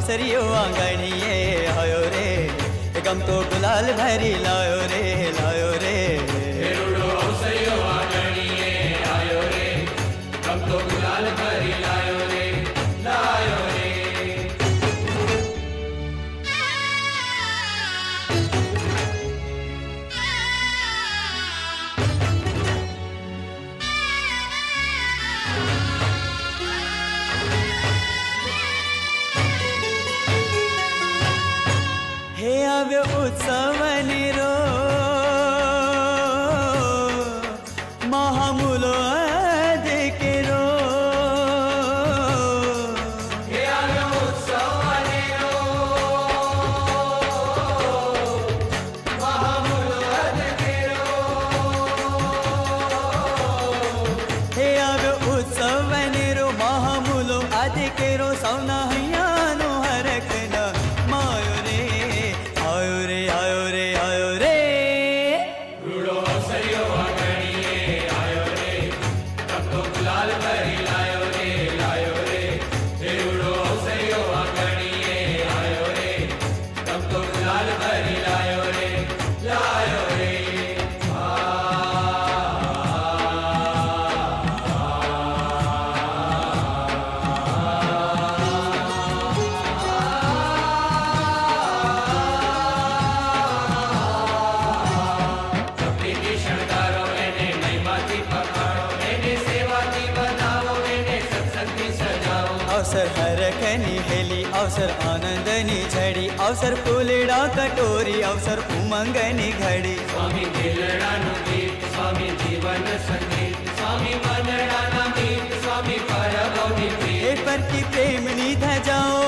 अवसरियो आंगणिए आयो रे, गम तो गुलाल भरी लायो रे, लायो रे। रुड़ो अवसरियो आंगणिए आयो रे, गम तो गुलाल भरी लायो रे, लायो रे। हे आव्यो उत्सव निरो महामूलो अधिकेरो, हे आव्यो उत्सव निरो महामूलो अधिकेरो, हे आव्यो उत्सव निरो महामूलो अधिकेरो, सौना हैयानो हरकना मायो रे, आयो रे, आयो रे, आयो रे। रुड़ो अवसरियो आंगणिए आयो रे, गम तो गुलाल भरी लायो रे, लायो रे। रुड़ो अवसरियो आंगणिए आयो रे, गम तो गुलाल भरी लायो रे, लायो रे। अवसर हरकनी हेली, अवसर आनंदनी झड़ी, अवसर फूलड़ा कटोरी, अवसर उमंगनी घड़ी। स्वामी दिलड़ानु गीत, स्वामी जीवन संगीत, स्वामी मनड़ाना गीत, स्वामी परभवनी प्रीत। हे पर की प्रेमनी धजाओ,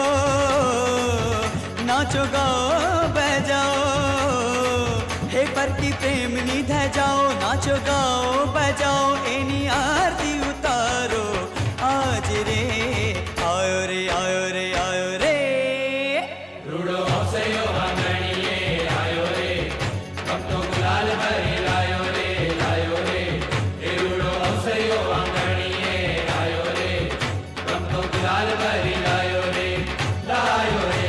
नाचो गाओ बजाओ, हे पर की प्रेमनी धजाओ, नाचो गाओ बजाओ, एनी आरती उतारो आज रे, आयो रे, आयो रे, आयो रे। रुड़ो अवसरियो आंगणिए आयो रे, गम तो गुलाल भरी लायो रे, लायो रे। रुड़ो अवसरियो आंगणिए आयो रे, गम तो गुलाल भरी लायो रे, लायो रे।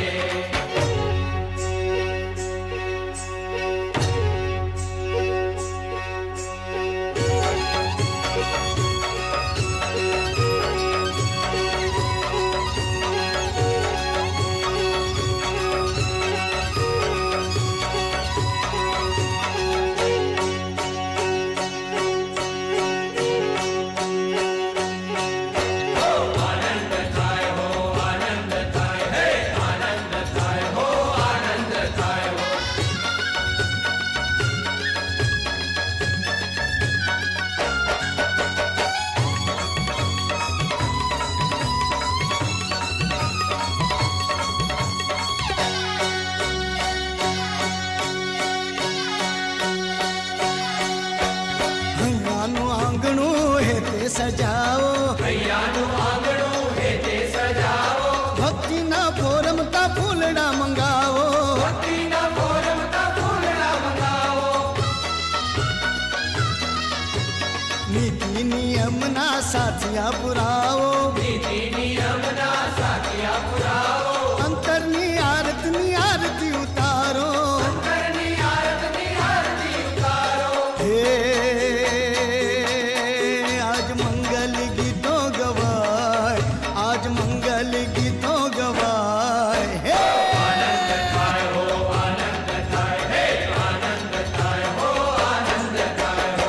सजाओ भैयानु आंगणो हेते सजाओ, भक्ति ना फोरम का फूलड़ा मंगाओ, भक्ति ना फोरम का फूलड़ा मंगाओ। नीति नियम ना साथिया पुराओ, नीति नियम ना साथिया पुराओ, अंतरनी आरती उतारो, अंतरनी आरती उतारो। आज मंगल गीतों गवाए, आज मंगल गीतों गवाए। आनंद थाय हो, आनंद थाय, हे आनंद थाय हो, आनंद थाय हो।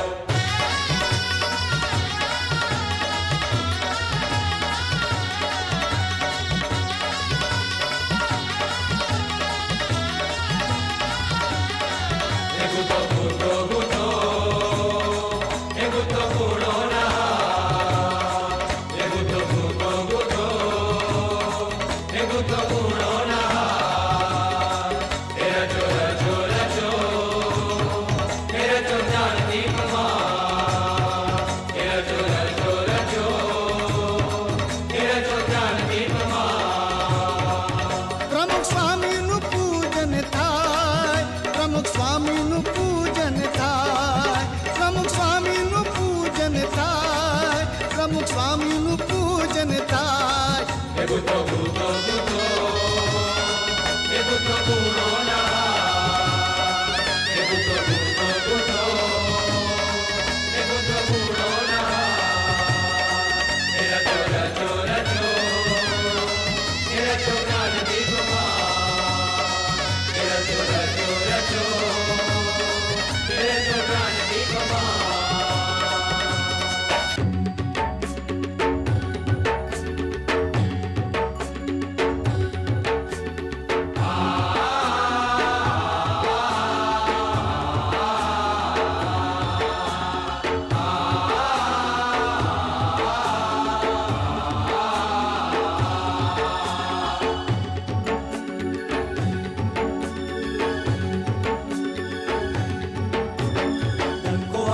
स्वामी नु पूजन थाय। गुतो गुतो गुतो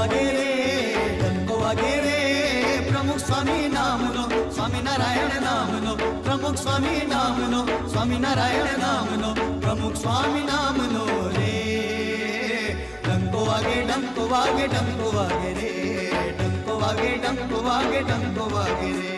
वागे रे, डंको वागे रे, प्रमुख स्वामी नाम लो, स्वामी नारायण नाम लो, प्रमुख स्वामी नाम लो, स्वामी नारायण नाम लो, प्रमुख स्वामी नाम लो रे। डंको वागे डंको वागे डंको वागे रे, डंको वागे डंको वागे डंको वागे रे।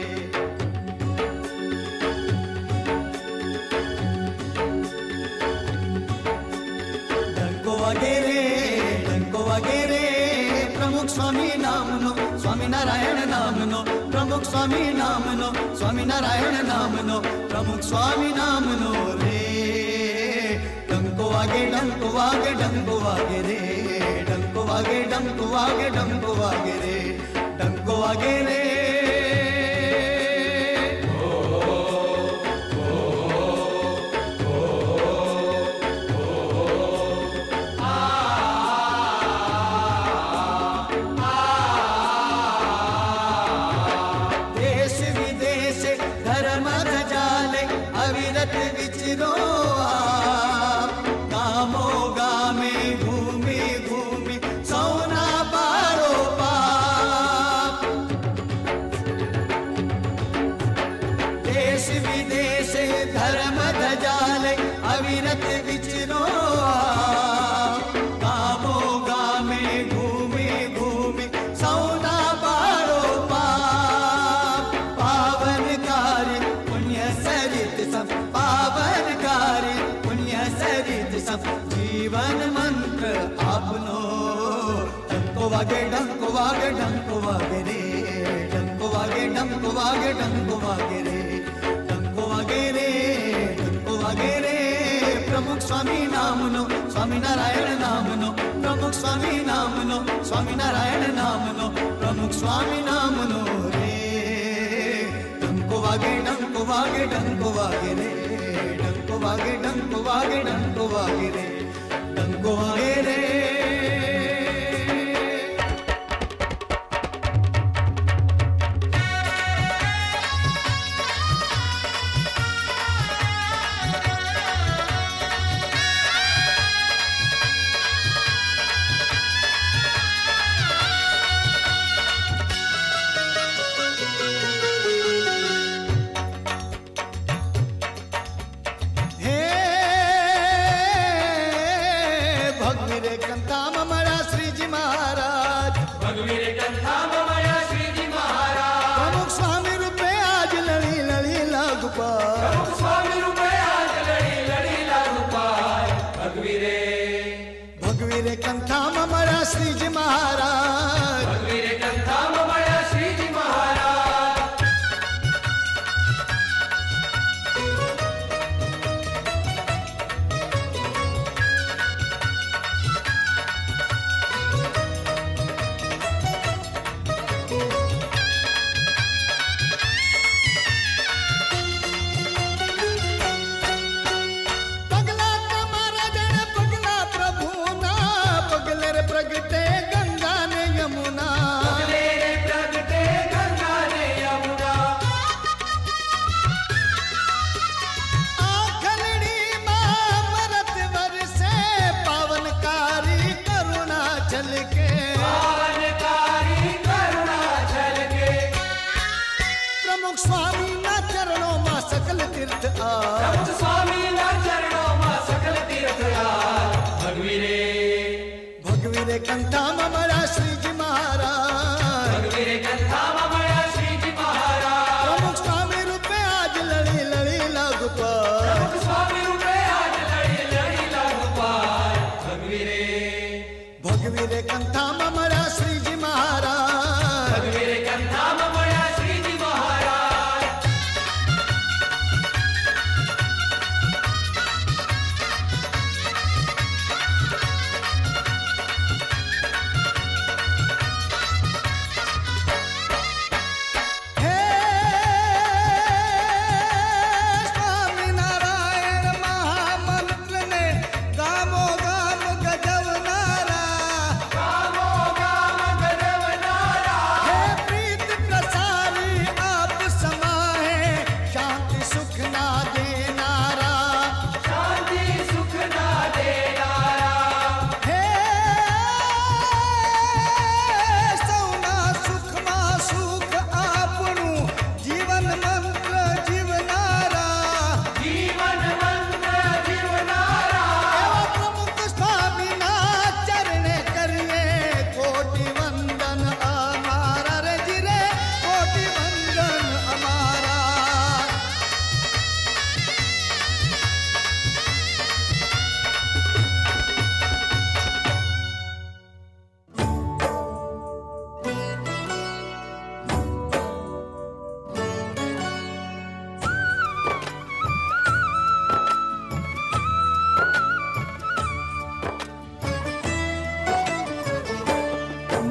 डंको वागे रे, डंको वागे रे, प्रमुख स्वामी नाम लो, स्वामी नारायण नाम लो, प्रमुख स्वामी नाम लो, स्वामी नारायण नाम लो, प्रमुख स्वामी नाम लो रे। डंको वागे डंको वागे डंको वागे रे, डंको वागे डंको वागे डंको वागे रे, डंको वागे रे। विचरो गामो गामे घूमी घूमी सोना पारो पाप। देश विदेश धर्म ध्वजाले अविरत विचरो गामो गामे घूमी घूमी सोना पारो पाप। पावनकारी पुण्य सरित सब, पावनकारी पुण्य सरित सब, जीवन मंत्र आपनो। डंको वागे डंको वागे डंको वागे रे, डंको वागे डंको वागे डंको वागे रे, डंको वागे रे, डंको वागे रे। प्रमुख स्वामी नाम लो, स्वामी नारायण नाम लो, प्रमुख स्वामी नाम लो, स्वामी नारायण नाम लो, प्रमुख स्वामी नाम लो रे। डंको वागे डंको वागे डंको वागे रे, डंको वागे डंको वागे डंको वागे रे, डंको वागे रे। भगवीरे कंथाम मरा श्री जी महाराज, भगवीरे कंथाम मरा श्री जी महाराज।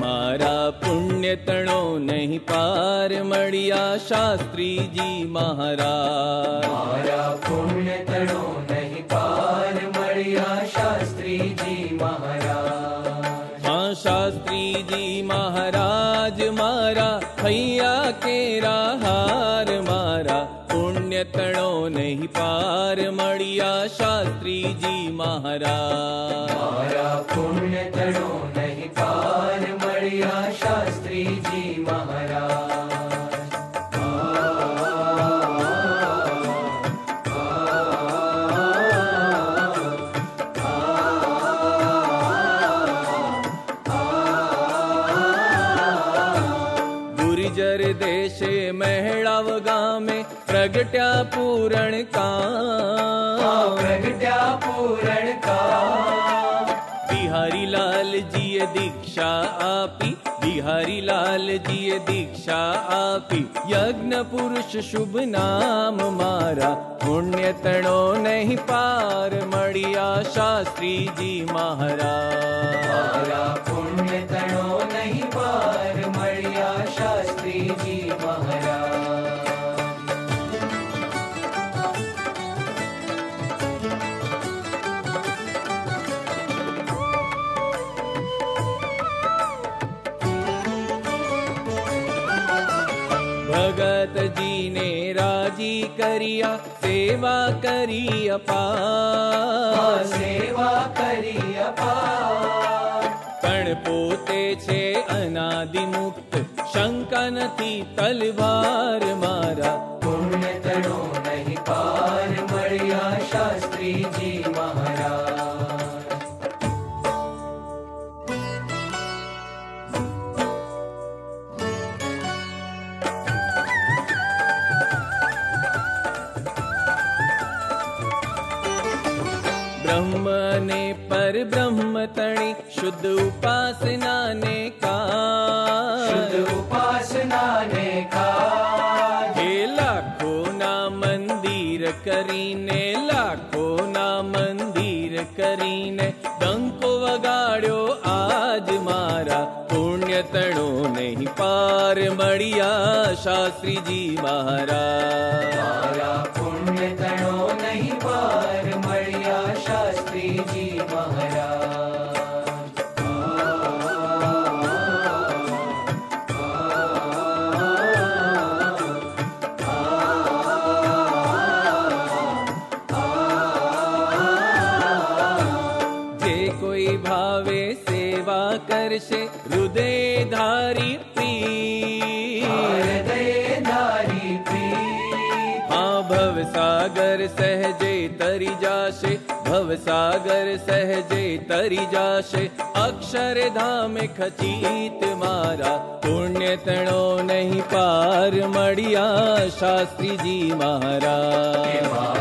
मारा पुण्य तणो नहीं पार मड़िया शास्त्री जी महाराज। मारा पुण्य तणो नहीं पार मड़िया शास्त्री जी महाराज। हाँ शास्त्री जी महाराज मारा भैया केरा हार मारा पुण्य तणो नहीं पार मड़िया शास्त्री जी महाराज। मारा पुण्य तणो नहीं पार मड़िया शास्त्री जी महाराज। गुर्जर देशे महड़ाव गाँव में प्रगट्या पूरण का। प्रगट्या पूरण का। बिहारी लाल जी दीक्षा आपी, बिहारी लाल जी दीक्षा आपी यज्ञ पुरुष शुभ नाम मारा पुण्य तणो नहीं पार मड़िया शास्त्री जी महाराज। मारा पुण्य तणो नहीं पार मड़िया शास्त्री जी महाराज। भगत जी ने राजी करिया सेवा करी अपार। सेवा करी अपार। पण पोते छे अनादि मुक्त शंका नथी तलवार मारा पुण्य तणो नहीं पार मड़िया शास्त्री जी महाराज। ब्रह्म ने पर ब्रह्म तणी शुद्ध उपासना ने का। शुद्ध उपासना ने का। हे लाखों ना मंदिर करीने, लाखों ना मंदिर करीने डंको वगाड़ो आज मारा पुण्य तणो नहीं पार मड़िया शास्त्री जी महाराज। मारा पुण्य तणो नहीं पार मड़िया शास्त्री जी महाराज। जे कोई भावे सेवा करशे हृदय धारी प्रीत। हृदय धारी प्रीत। हाँ भव सागर सहजे तरी जाशे, भव सागर सहजे तरी जाशे अक्षर धाम खचीत मारा पुण्य तणो नहीं पार मड़िया शास्त्री जी महाराज।